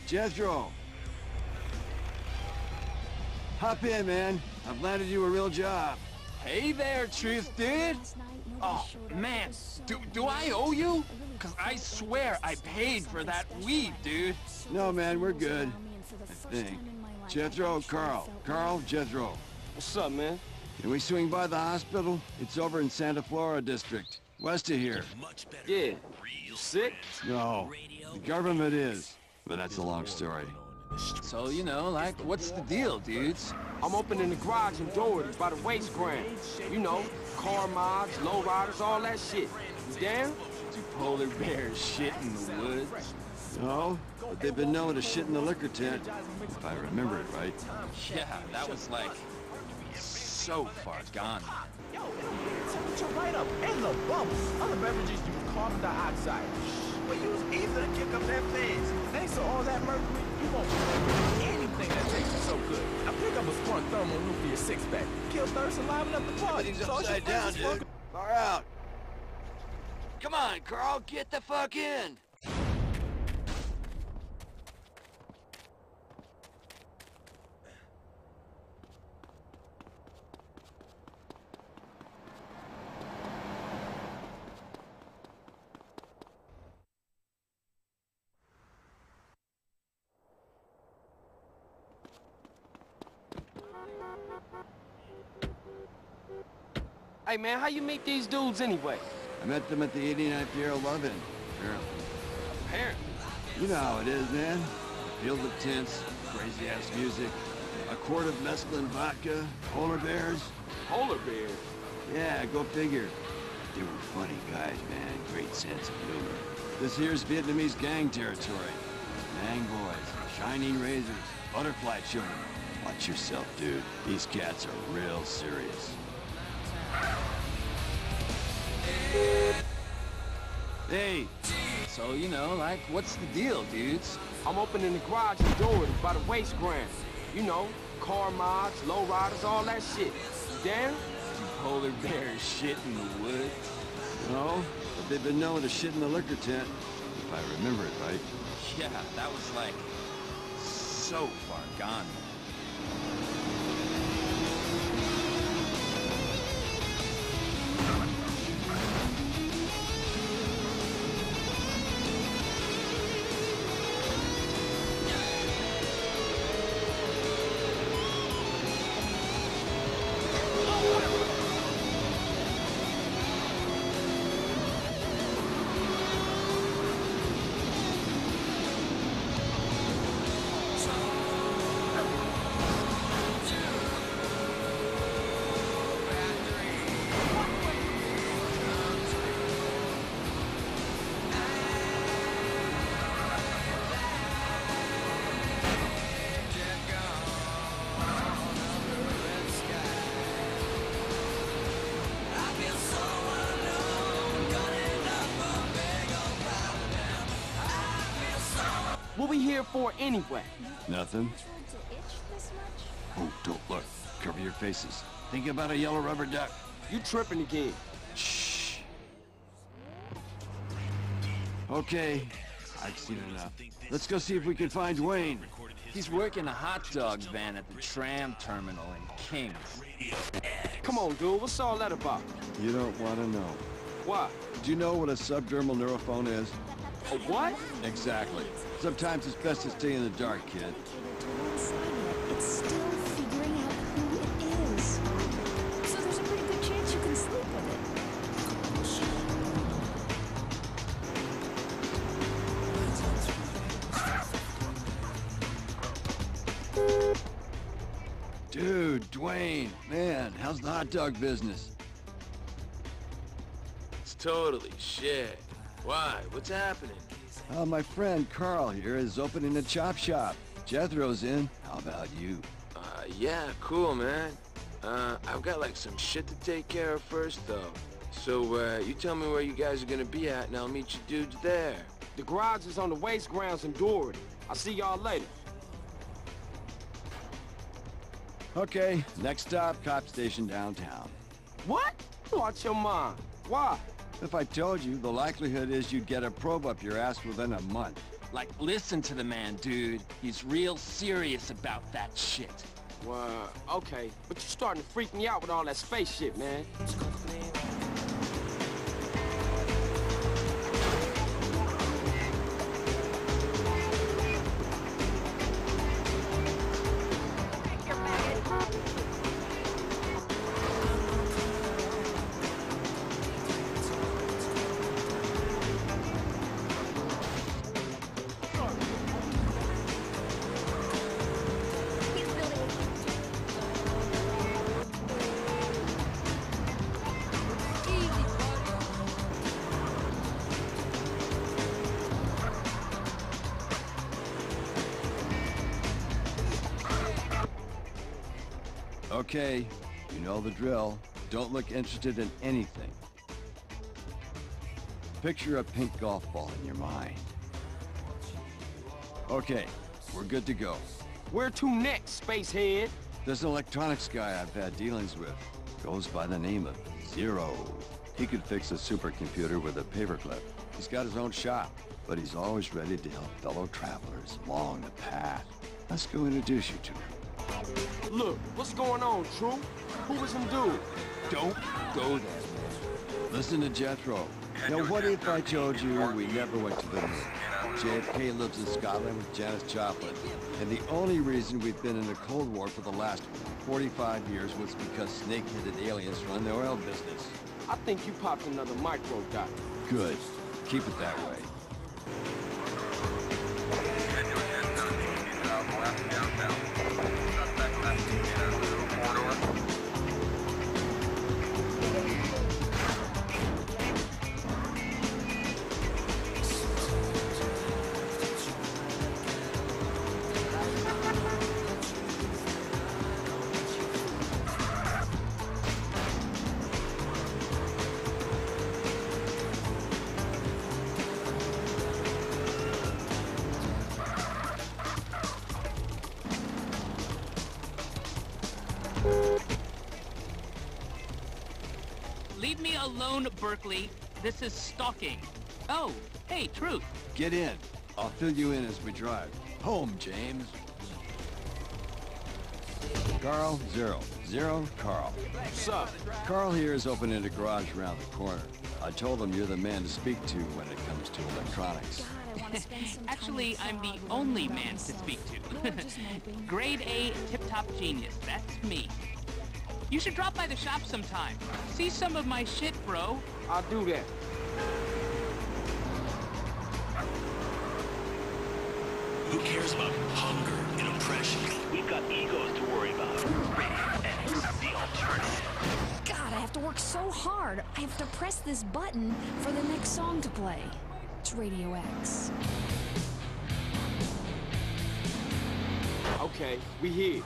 Jethro. Hop in, man. I've landed you a real job. Hey there, Truth Dude. Oh, man, do I owe you? Cause I swear I paid for that weed, dude. No, man, we're good. I think. Jethro, Carl. Carl, Jethro. What's up, man? Can we swing by the hospital? It's over in Santa Flora District, west of here. Yeah. You sick? No, the government is. But that's a long story. So, you know, like, what's the deal, dudes? I'm opening the garage in Doherty by the waste ground. You know, car mods, lowriders, all that shit. You down? Do polar bears shit in the woods? No, but they've been known to shit in the liquor tent, if I remember it right. Yeah, that was like so far gone. Yo, temperature right up and the bubbles. Other beverages use carbon dioxide. We use ether to kick up that fizz. Thanks to all that mercury, you won't remember anything that tastes so good. Now pick up a Sprunk thermonuclear six-pack. Kill thirst and liven up the party. Everything's upside down, dude. Far out. Come on, Carl, get the fuck in. Hey, man, how you meet these dudes anyway? I met them at the 89th year of loving, apparently. Apparently. You know how it is, man. Field of tents, crazy-ass music, a quart of mescaline vodka, polar bears. Polar bear? Yeah, go figure. They were funny guys, man. Great sense of humor. This here's Vietnamese gang territory. Mang boys, shining razors, butterfly children. Watch yourself, dude. These cats are real serious. Hey! So, you know, like, what's the deal, dudes? I'm opening the garage in Doherty by the waste ground. You know, car mods, lowriders, all that shit. You down? Do polar bears shit in the woods? No, but they've been known to shit in the liquor tent, if I remember it right. Yeah, that was like so far gone. What we here for anyway? Nothing? Oh, don't look. Cover your faces. Think about a yellow rubber duck. You tripping again. Shh. Okay, I've seen enough. Let's go see if we can find Wayne. He's working a hot dog van at the tram terminal in Kings. Come on, dude, what's all that about? You don't want to know. Why? Do you know what a subdermal neurophone is? A what? Exactly. Sometimes it's best to stay in the dark, kid. It's still figuring out who it is. So there's a pretty good chance you can sleep with it. Dude, Dwayne, man, how's the hot dog business? It's totally shit. Why? What's happening? My friend Carl here is opening a chop shop. Jethro's in. How about you? Yeah, cool, man. I've got like some shit to take care of first, though. So, you tell me where you guys are gonna be at, and I'll meet you dudes there. The garage is on the waste grounds in Doherty. I'll see y'all later. Okay, next stop, cop station downtown. What? Watch your mind. Why? If I told you, the likelihood is you'd get a probe up your ass within a month. Like, listen to the man, dude. He's real serious about that shit. Well, okay, but you're starting to freak me out with all that space shit, man. Okay, you know the drill. Don't look interested in anything. Picture a pink golf ball in your mind. Okay, we're good to go. Where to next, spacehead? There's an electronics guy I've had dealings with. Goes by the name of Zero. He could fix a supercomputer with a paperclip. He's got his own shop, but he's always ready to help fellow travelers along the path. Let's go introduce you to him. Look, what's going on, True? Who was him dude? Don't go there. Listen to Jethro. Now, what if I told you we never went to the moon? JFK lives in Scotland with Janis Joplin. And the only reason we've been in the Cold War for the last 45 years was because snake-headed aliens run the oil business. I think you popped another micro dot. Good. Keep it that way. Leave me alone, Berkeley. This is stalking. Oh, hey, Truth. Get in. I'll fill you in as we drive. Home, James. Carl, Zero. Zero, Carl. What's up? Carl here is opening a garage around the corner. I told him you're the man to speak to when it comes to electronics. Actually, I'm the only man to speak to. Grade A tip-top genius. That's me. You should drop by the shop sometime. See some of my shit, bro. I'll do that. Who cares about hunger and oppression? We've got egos to worry about. Radio X, the alternative. God, I have to work so hard. I have to press this button for the next song to play. It's Radio X. Okay, we here.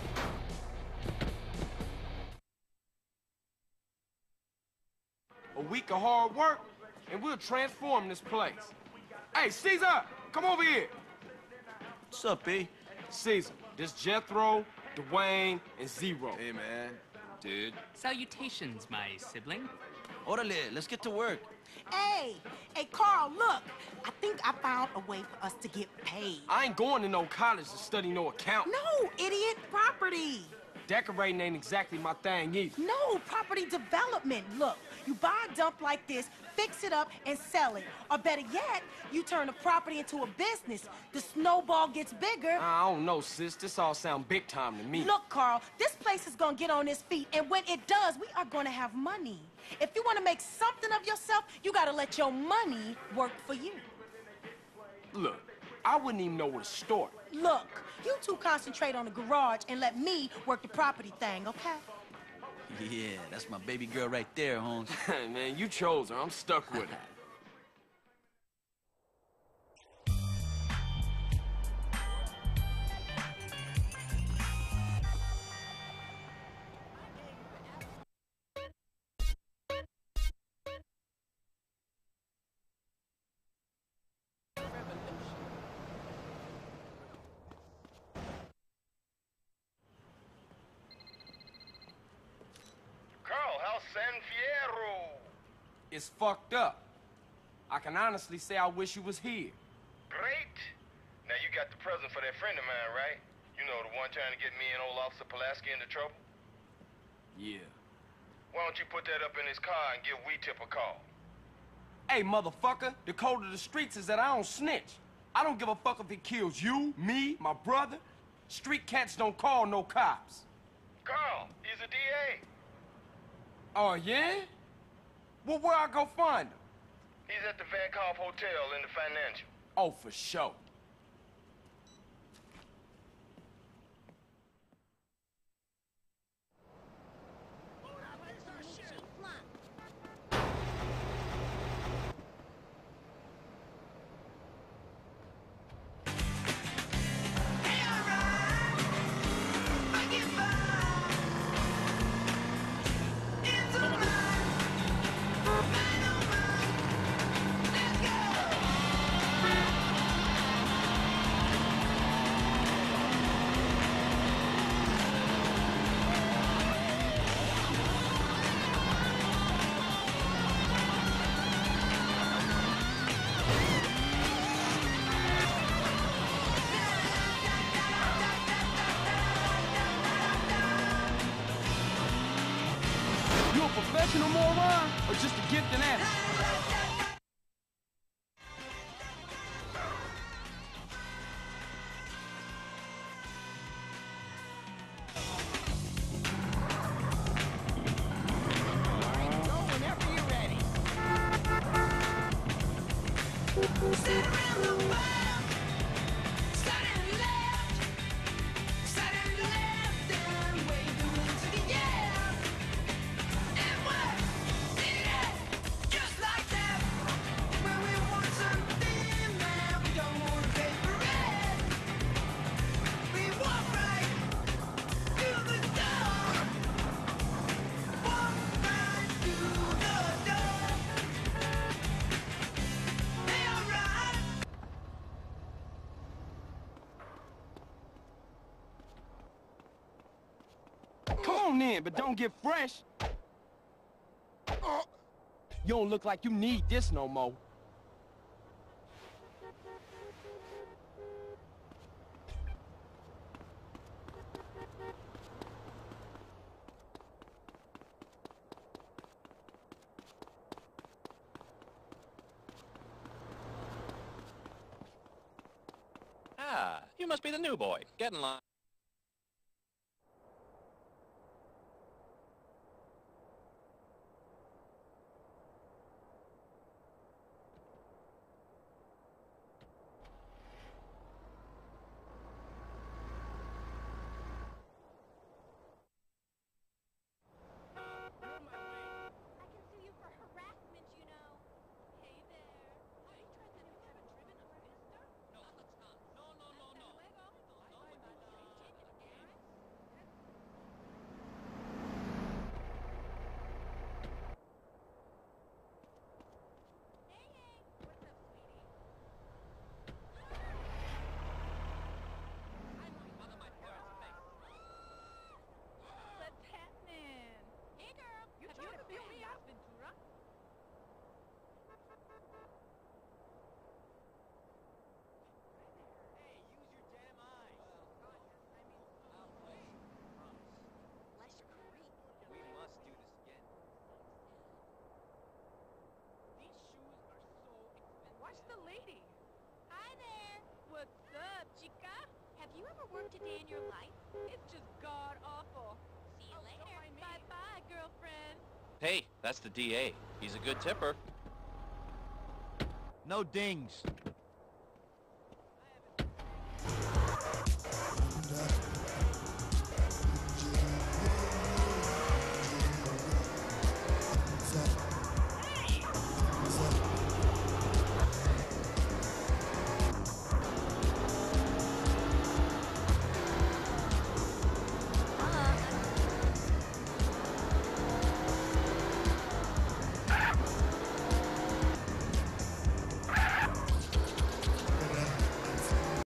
A week of hard work, and we'll transform this place. Hey, Caesar, come over here. What's up, B? Caesar, this Jethro, Dwayne, and Zero. Hey, man. Dude. Salutations, my sibling. Orale, let's get to work. Hey, Carl, look. I think I found a way for us to get paid. I ain't going to no college to study no accounting. No, idiot, property. Decorating ain't exactly my thing either. No, property development. Look, you buy a dump like this, fix it up, and sell it. Or better yet, you turn the property into a business. The snowball gets bigger. I don't know, sis. This all sound big time to me. Look, Carl, this place is gonna get on its feet, and when it does, we are gonna have money. If you wanna make something of yourself, you gotta let your money work for you. Look, I wouldn't even know where to start. Look, you two concentrate on the garage and let me work the property thing, okay? Yeah, that's my baby girl right there, Holmes. Man, you chose her. I'm stuck with her. It's fucked up. I can honestly say I wish you was here. Great got the present for that friend of mine, right? You know, the one trying to get me and old Officer Pulaski into trouble? Yeah. Why don't you put that up in his car and give Weetip a call? Hey, motherfucker, the code of the streets is that I don't snitch. I don't give a fuck if he kills you, me, my brother. Street cats don't call no cops. Carl, he's a DA. Oh, yeah? Well, where I go find him? He's at the Vankoff Hotel in the Financial. Oh, for sure. You a professional moron or just a gifted animal? Come on in, but don't get fresh. You don't look like you need this no more. Ah, you must be the new boy. Get in line. Watch the lady. Hi there. What's up, chica? Have you ever worked a day in your life? It's just god awful. See you later. Bye-bye, girlfriend. Hey, that's the DA. He's a good tipper. No dings.